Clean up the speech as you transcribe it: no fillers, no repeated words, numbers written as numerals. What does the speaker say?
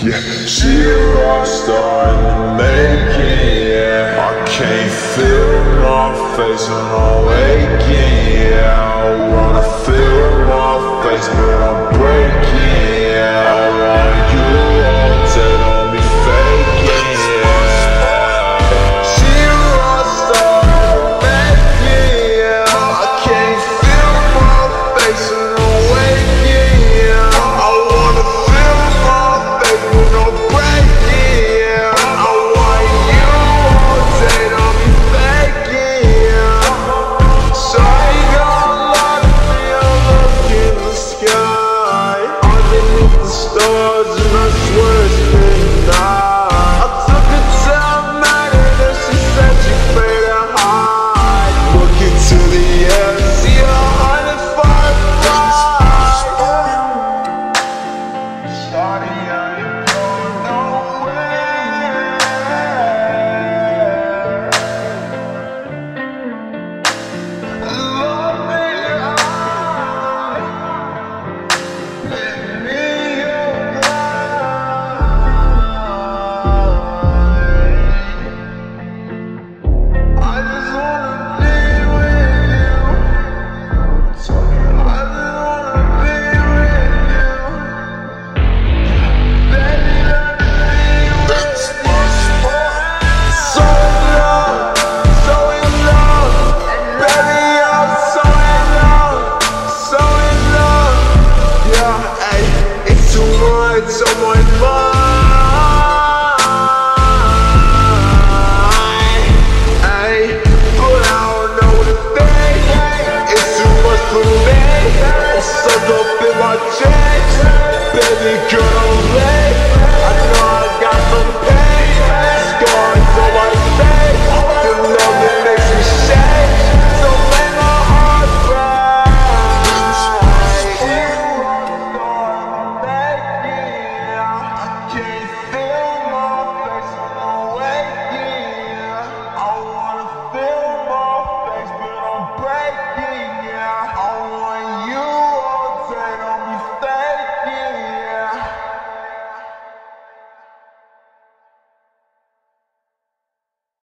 Yeah, she a rock star in the making, yeah. I can't feel my face when I'm waking, yeah. I wanna feel my face but I'm breaking, yeah. I want you all dead on me faking, yeah. She a rock star in the making, yeah. I can't feel my face when I'm waking, yeah. I wanna feel my face when I'm breaking, yeah. I want you all dead on me faking, yeah. So I ain't gonna lie to me, I look in the sky underneath the stars and I swear it's midnight. I took her to a mountain and she said she made a high. Look into the air, see 100 fireflies. Shawty, I ain't going nowhere. Love me, let me your I just wanna be with you. I just wanna be with you. Baby, let me be with you. So in love, so in love. Baby, I'm so in love, so in love. Yeah, ay, it's too much on my mind.